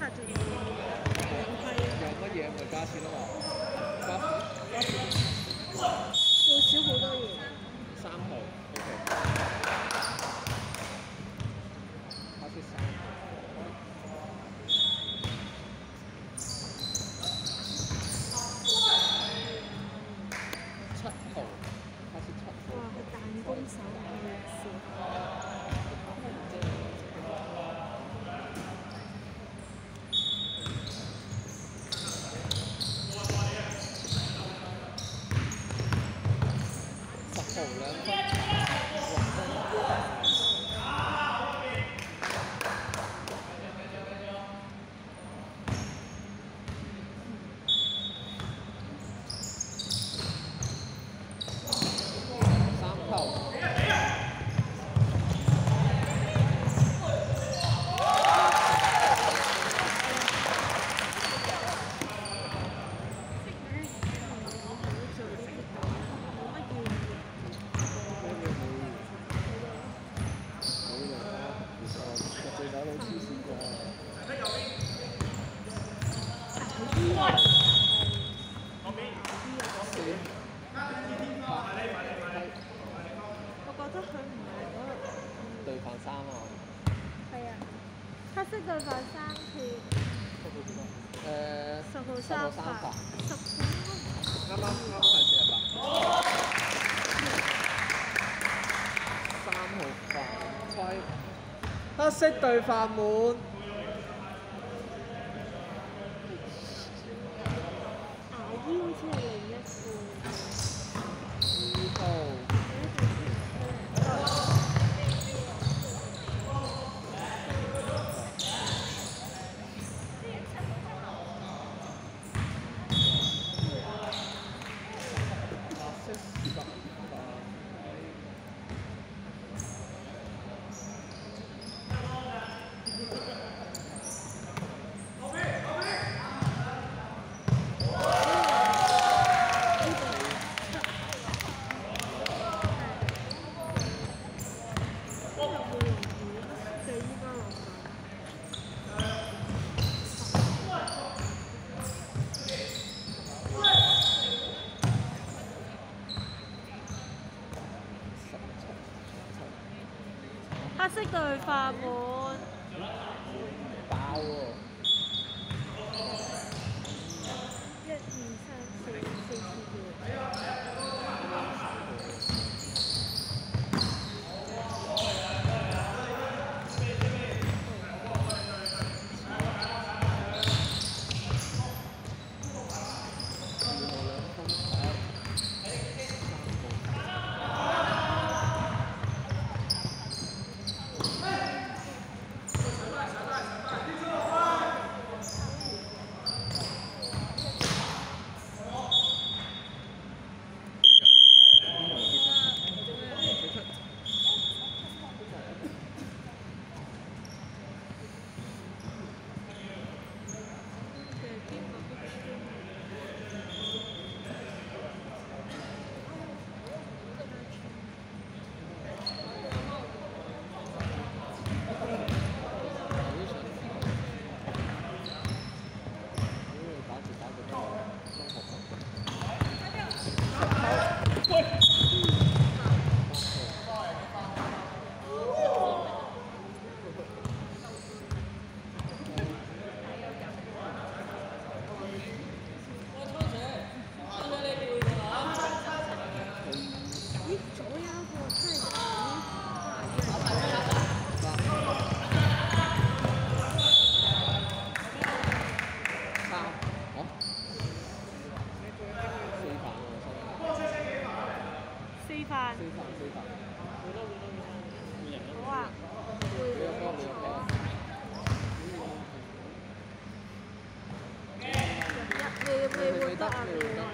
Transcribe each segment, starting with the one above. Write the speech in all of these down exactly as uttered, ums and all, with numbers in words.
仲有有乜嘢咪加錢咯嘛？加加錢做少好多嘢。 三號 ，OK。加錢三號。七號，加錢七號。 哇！佢彈弓手係笑。 十號兩分。黑色對犯三次。誒。十號三發。十號。啱啱啱啱係四十八。三號犯規。黑色對犯滿。 牙醫好似係另一個。 二號。黑色對犯滿，爆喎！一二三四四次嘅。好啊，會會會得啊，會得。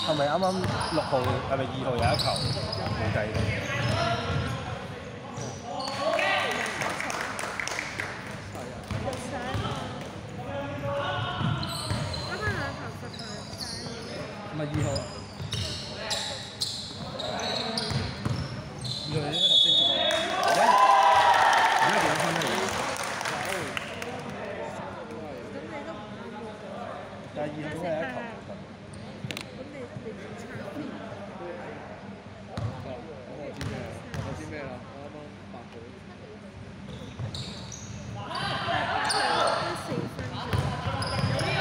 係咪啱啱六號係咪二號有一球冇計到？ 六十一個，啱啱兩球罰球入晒。 唔係二號啊，二號應該頭先做。而家而家點分咧？ 咁你都唔啱喎。 但係二號都係一球冇分。 咁你你點差？ 得啦，咁我知咩啦？我知咩啦？我啱啱八號。 得四分啫。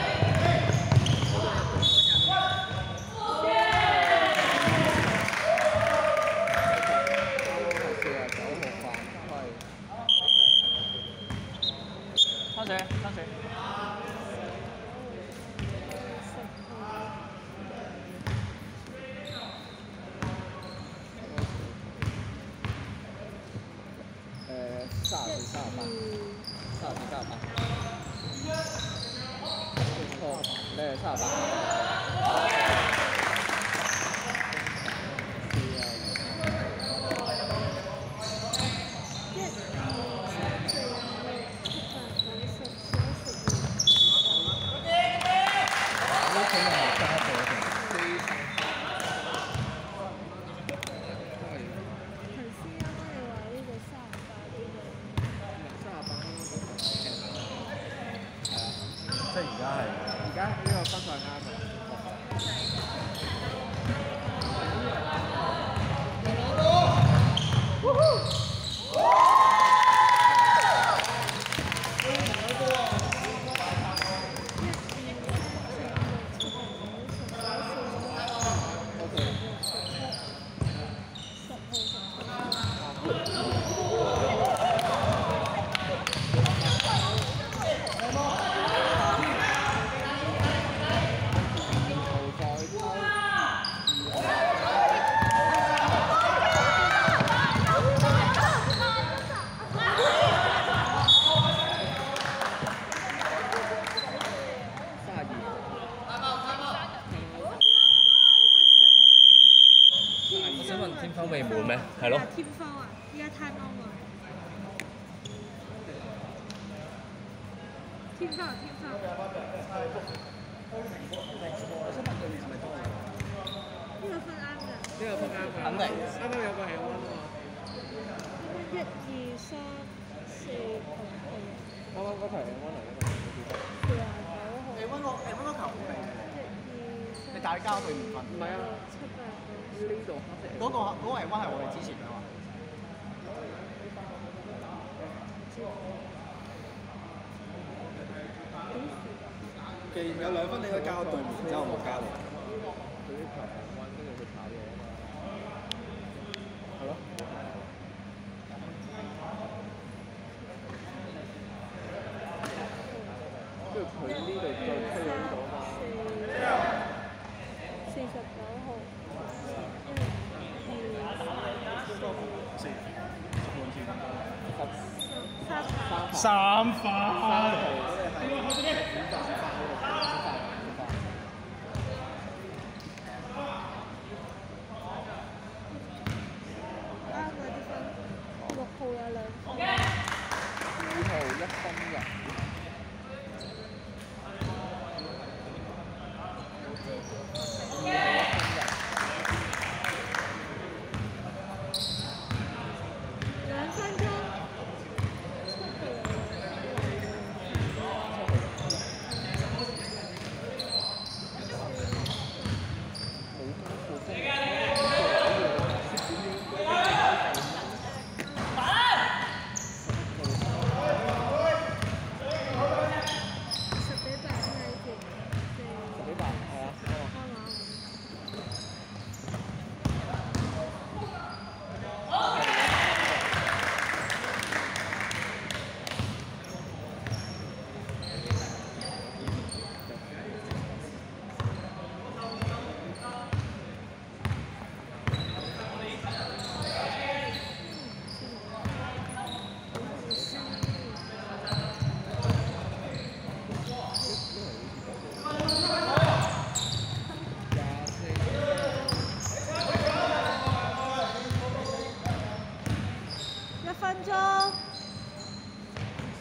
四啊九號犯規。 三水，三水。 誒，三十四、三十八、三十四、三十八。哦，你係三十八。 即係而家係， 而家呢個分數係啱嘅。 天分未滿咩？係咯。 天分啊！依家攤安啊！天分啊！天分。 我想問對面係咪多啊？ 呢個分啱㗎。 呢個分啱㗎。 肯定。 啱啱有個氣溫啊嘛。 一二三四五號。 啱啱嗰題氣溫嚟㗎嘛？ 四廿九號。 你温個你温個球好嚟一二三。 你大交對唔分。 唔係啊， 七八九。 呢度黑色。 嗰個嗰個係温係我哋之前㗎嘛。 既然有兩分，你應該交對面，然之後冇交落。 佢啲球係溫，跟住佢炒咗啊嘛。係咯。跟住佢呢度再推到呢度啊嘛。 四十九號。一二四三三三分。 三號嗰個係選擇法嗰個選擇法。 啱啊啲分。六號有兩分。 二號一分入。 兩分鐘。七號。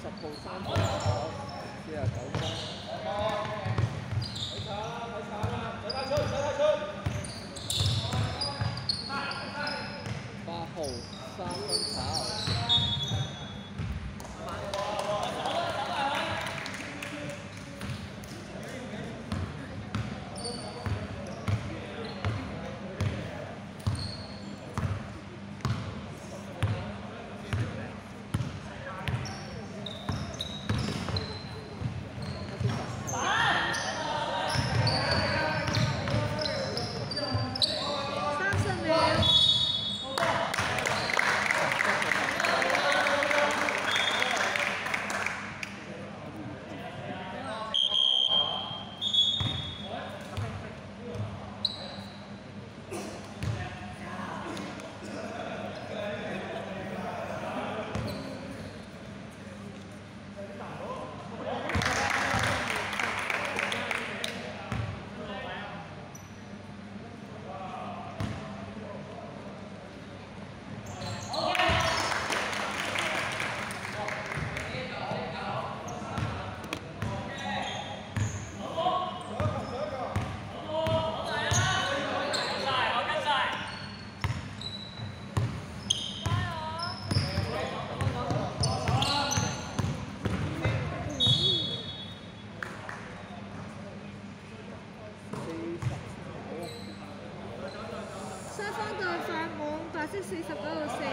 十號三分跑，四十九分。八號三分跑。 雙方對法網白色四十九號四